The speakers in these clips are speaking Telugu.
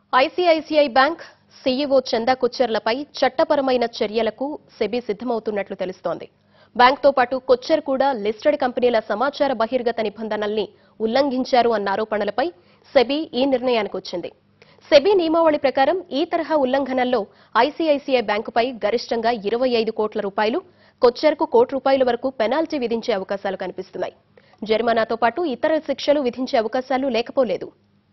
ఐసీఐసీఐ బ్యాంక్ సీఈఓ చందా కొచ్చర్లపై చట్టపరమైన చర్యలకు సెబీ సిద్ధమవుతున్నట్లు తెలుస్తోంది. బ్యాంక్తో పాటు కొచ్చర్ కూడా లిస్టెడ్ కంపెనీల సమాచార బహిర్గత నిబంధనల్ని ఉల్లంఘించారు అన్న ఆరోపణలపై సెబీ ఈ నిర్ణయానికి వచ్చింది. సెబీ నియమావళి ప్రకారం ఈ తరహా ఉల్లంఘనల్లో ఐసీఐసీఐ బ్యాంకుపై గరిష్టంగా 25 కోట్ల రూపాయలు, కొచ్చర్కు ₹1 వరకు పెనాల్టీ విధించే అవకాశాలు కనిపిస్తున్నాయి. జరిమానాతో పాటు ఇతర శిక్షలు విధించే అవకాశాలు లేకపోలేదు.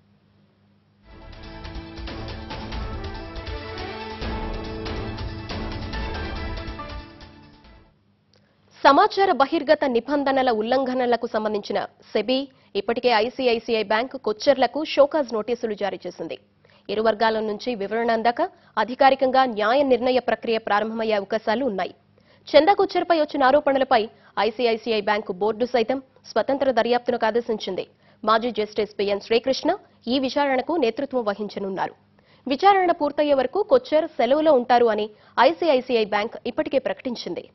సమాచార బహిర్గత నిబంధనల ఉల్లంఘనలకు సంబంధించిన సెబీ ఇప్పటికే ఐసీఐసీఐ బ్యాంక్ కొచ్చర్లకు షోకాజ్ నోటీసులు జారీ చేసింది. ఇరు వర్గాల నుంచి వివరణ అందాక అధికారికంగా న్యాయ నిర్ణయ ప్రక్రియ ప్రారంభమయ్యే అవకాశాలు ఉన్నాయి. చందా కొచ్చర్పై వచ్చిన ఆరోపణలపై ఐసీఐసీఐ బ్యాంకు బోర్డు సైతం స్వతంత్ర దర్యాప్తునకు ఆదేశించింది. మాజీ జస్టిస్ పిఎన్ శ్రీకృష్ణ ఈ విచారణకు నేతృత్వం వహించనున్నారు. విచారణ పూర్తయ్యే వరకు కొచ్చర్ సెలవులో ఉంటారు అని ఐసీఐసీఐ బ్యాంక్ ఇప్పటికే ప్రకటించింది.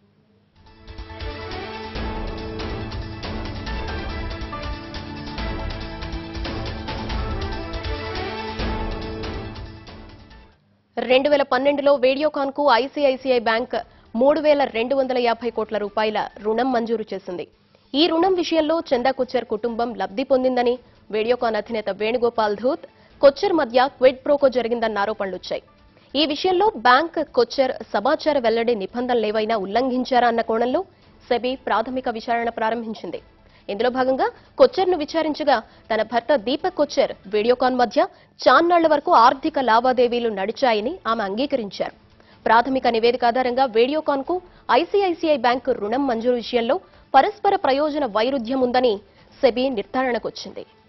(2012) వీడియోకాన్కు ఐసీఐసీఐ బ్యాంక్ ₹3,250 కోట్ల రుణం మంజూరు చేసింది. ఈ రుణం విషయంలో చందా కొచ్చర్ కుటుంబం లబ్ధి పొందిందని వీడియోకాన్ అధినేత వేణుగోపాల్ ధూత్, కొచ్చర్ మధ్య క్విడ్ ప్రోకో జరిగిందన్న ఆరోపణలొచ్చాయి. ఈ విషయంలో బ్యాంక్, కొచ్చర్ సమాచార వెల్లడి నిబంధనలేవైనా ఉల్లంఘించారా అన్న కోణంలో సెబీ ప్రాథమిక విచారణ ప్రారంభించింది. ఇందులో భాగంగా కొచ్చర్ను విచారించగా తన భర్త దీపక్ కొచ్చర్, వీడియోకాన్ మధ్య చాన్నాళ్ల వరకు ఆర్థిక లావాదేవీలు నడిచాయని ఆమె అంగీకరించారు. ప్రాథమిక నివేదిక ఆధారంగా వీడియోకాన్కు ఐసీఐసీఐ బ్యాంకు రుణం మంజూరు విషయంలో పరస్పర ప్రయోజన వైరుధ్యం ఉందని సెబీ నిర్ధారణకొచ్చింది.